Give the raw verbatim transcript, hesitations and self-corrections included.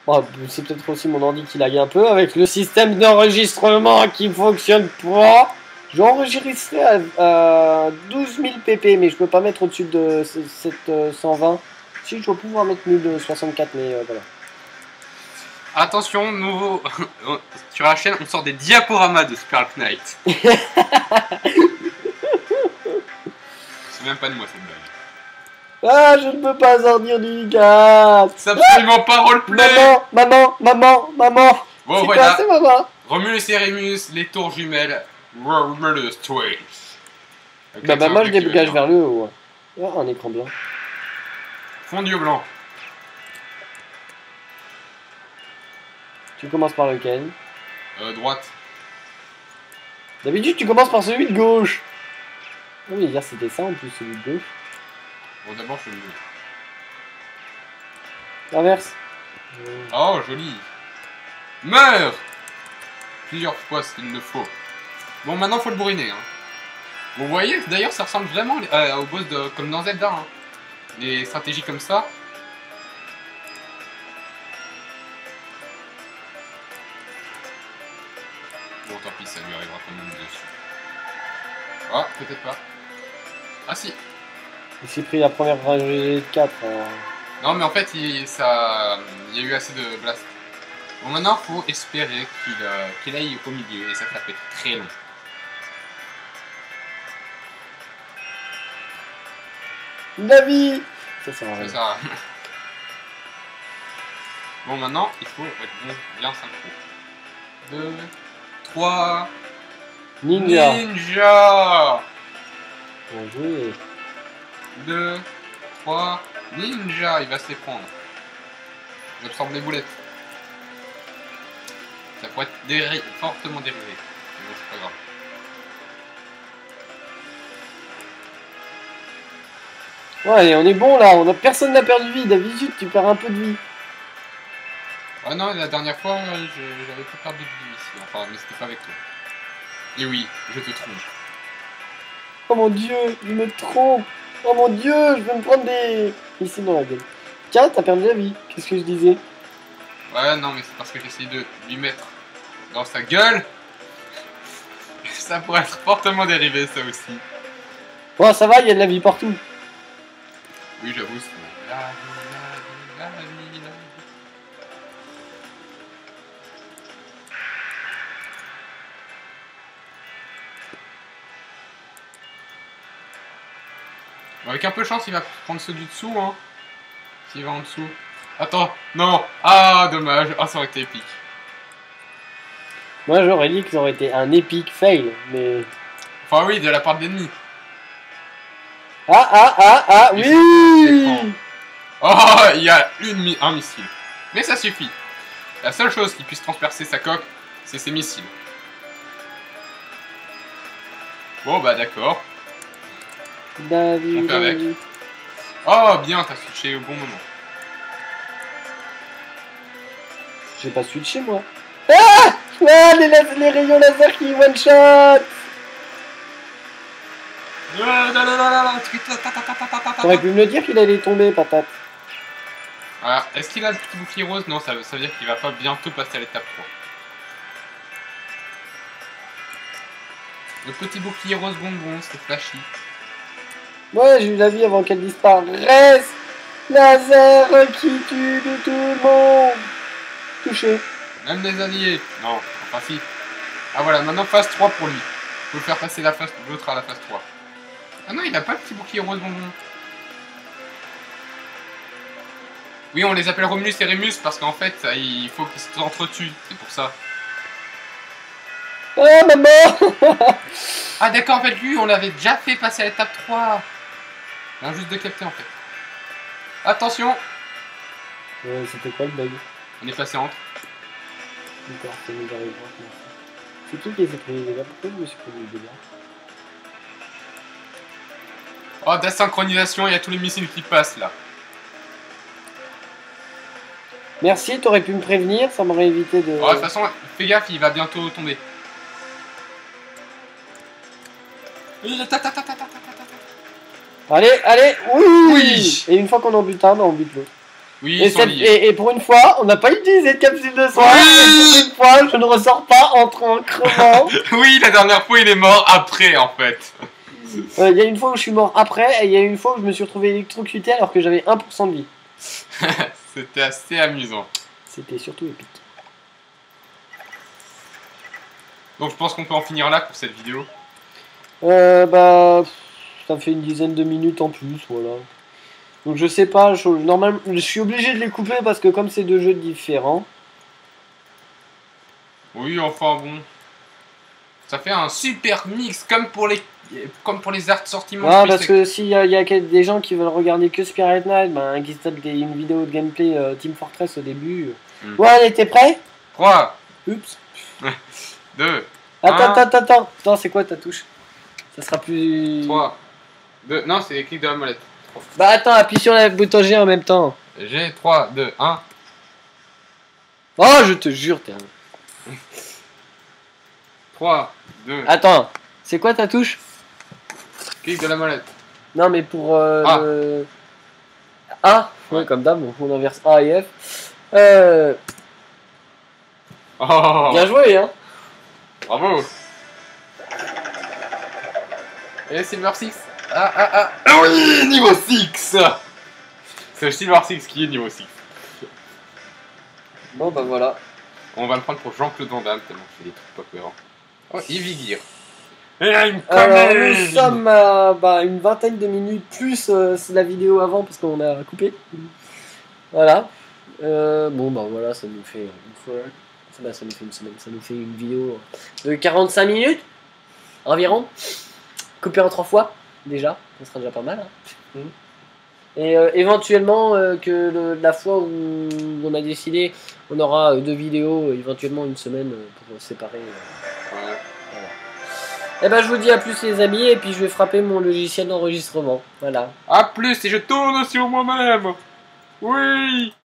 Bon, c'est peut-être aussi mon ordi qui lag un peu avec le système d'enregistrement qui fonctionne pas. J'ai enregistré à, à douze mille p p, mais je peux pas mettre au-dessus de sept cent vingt. Si, je dois pouvoir mettre mille soixante-quatre, mais euh, voilà. Attention, nouveau sur la chaîne, on sort des diaporamas de Super Knight. C'est même pas de moi cette blague. Ah, je ne peux pas sortir du gaz. C'est absolument pas roleplay. Maman, maman, maman, maman. Bon, c'est voilà. quoi, c'est maman. Romulus et Rémus, les tours jumelles, Romulus Twins. Bah, bah moi je dégage vers le haut. Oh, un écran blanc. Fondu au blanc. Tu commences par lequel? Euh, droite. D'habitude tu commences par celui de gauche. Ah oui, hier c'était ça en plus, celui de gauche. Bon, d'abord je fais le jeu. L'inverse. Oh, joli. Meurs plusieurs fois s'il le faut. Bon, maintenant faut le bourriner. Hein. Vous voyez, d'ailleurs ça ressemble vraiment euh, au boss de, comme dans Zelda. Hein. Les stratégies comme ça. Bon, tant pis, ça lui arrivera quand même dessus. Ah, peut-être pas. Ah si. Il s'est pris la première rangée de quatre. Alors... Non, mais en fait, il, ça, il y a eu assez de blast. Bon, maintenant, il faut espérer qu'il euh, qu'il aille au milieu, et ça, ça peut être très long. Navi. Ça, ça va. C'est ça. Bon, maintenant, il faut être bien, bien synchro. deux, trois... Ninja. Ninja. Bien joué. deux, trois... Ninja, il va se les prendre. J'absorbe les boulettes. Ça pourrait être déri fortement dérivé. Mais bon, c'est pas grave. Ouais, allez, on est bon là. On a... Personne n'a perdu de vie. D'habitude, tu perds un peu de vie. Ah non, la dernière fois, j'avais pas perdu de vie ici. Enfin, mais c'était pas avec toi. Et oui, je te trompe. Oh mon dieu, je me trompe. Oh mon dieu, je vais me prendre des... Ici dans la gueule. Tiens, t'as perdu la vie. Qu'est-ce que je disais? Ouais, non, mais c'est parce que j'essaye de lui mettre dans sa gueule. Ça pourrait être fortement dérivé, ça aussi. Bon, ça va, il y a de la vie partout. Oui, j'avoue, c'est... La vie, la vie, la vie, la vie. Avec un peu de chance, il va prendre ceux du dessous, hein. S'il va en dessous. Attends, non. Ah, dommage. Ah, ça aurait été épique. Moi, j'aurais dit que ça aurait été un épique fail, mais... Enfin, oui, de la part de l'ennemi. Ah, ah, ah, ah, Et oui. Oh, il y a une, un missile. Mais ça suffit. La seule chose qui puisse transpercer sa coque, c'est ses missiles. Bon, bah d'accord. David, On fait avec. David. Oh, bien, t'as switché au bon moment. J'ai pas switché, moi. Ah, ah les, les rayons laser qui one-shot. T'aurais pu me le dire qu'il allait tomber, patate. Alors, est-ce qu'il a le petit bouclier rose? Non, ça, ça veut dire qu'il va pas bientôt passer à l'étape trois. Le petit bouclier rose bonbon, c'est flashy. Ouais, j'ai eu la vie avant qu'elle disparaisse. Laser qui tue de tout le monde. Touché. Même des alliés. Non, enfin si. Ah voilà, maintenant phase trois pour lui. Faut le faire passer la phase l'autre à la phase trois. Ah non, il a pas le petit bouclier rose bonbon. Oui, on les appelle Romulus et Rémus parce qu'en fait, il faut qu'ils s'entretuent. C'est pour ça. Ah, maman. Ah d'accord, en fait, lui, on l'avait déjà fait passer à l'étape trois. Il vient juste de capter, en fait. Attention. euh, C'était quoi le bug? On est passé entre. D'accord, ça nous arrivera. C'est qui qui s'est pris les dégâts? Pourquoi je me suis pris les dégâts? Oh, de la synchronisation, il y a tous les missiles qui passent, là. Merci, t'aurais pu me prévenir, ça m'aurait évité de... Oh, de toute façon, fais gaffe, il va bientôt tomber. Allez, allez, oui, Oui. Et une fois qu'on en bute un, bah, on bute l'autre. Oui, Et, ils sont cette- liés. et- et pour une fois, on n'a pas utilisé de capsule de soin. Oui. Et pour une fois, je ne ressors pas entre en crevant. Oui, la dernière fois, il est mort après, en fait. Euh, Il y a une fois où je suis mort après, et il y a une fois où je me suis retrouvé électrocuté alors que j'avais un pour cent de vie. C'était assez amusant. C'était surtout épique. Donc je pense qu'on peut en finir là pour cette vidéo. Euh, bah, pff, ça me fait une dizaine de minutes en plus, voilà. Donc je sais pas, je, normalement, je suis obligé de les couper parce que comme c'est deux jeux différents. Oui, enfin bon. Ça fait un super mix, comme pour les, comme pour les arts sortiments. Ouais, parce que s'il y a, il y a des gens qui veulent regarder que Spirit Night, bah, qui se des, une vidéo de gameplay euh, Team Fortress au début. euh. Mm. Ouais, t'es prêt? trois, Oups. deux, Attends, un. attends, attends. Attends, c'est quoi ta touche? Ça sera plus. trois, deux, non, c'est les clics de la molette. Bah attends, appuie sur le bouton G en même temps. G, trois, deux, un. Oh, je te jure, t'es un. trois, deux, Attends, c'est quoi ta touche? clic de la molette. Non, mais pour euh, A. le. A. Ouais, Ouais. comme d'hab, on inverse A et F. Euh. Oh, Bien joué, hein. bravo. Et Silver Six. Ah, ah, ah. Ah oui, niveau six. C'est le Silver Six qui est niveau six. Bon, bah voilà. On va le prendre pour Jean-Claude Van Damme, tellement je fais des trucs pas cohérents. Oh, Evie Gear. Et une Alors, commune. nous sommes à bah, une vingtaine de minutes plus euh, c'est la vidéo avant parce qu'on a coupé. Voilà. Euh, bon, bah voilà, ça nous fait une fois. Ça, bah, ça nous fait une semaine. Ça nous fait une vidéo de quarante-cinq minutes environ. Coupé en trois fois déjà. Ça sera déjà pas mal. Hein. Et euh, éventuellement, euh, que le- la fois où on a décidé, on aura euh, deux vidéos, euh, éventuellement une semaine euh, pour séparer. euh. Ouais. Et ben je vous dis à plus les amis, et puis je vais frapper mon logiciel d'enregistrement. Voilà. A plus, et je tourne sur moi-même. Oui.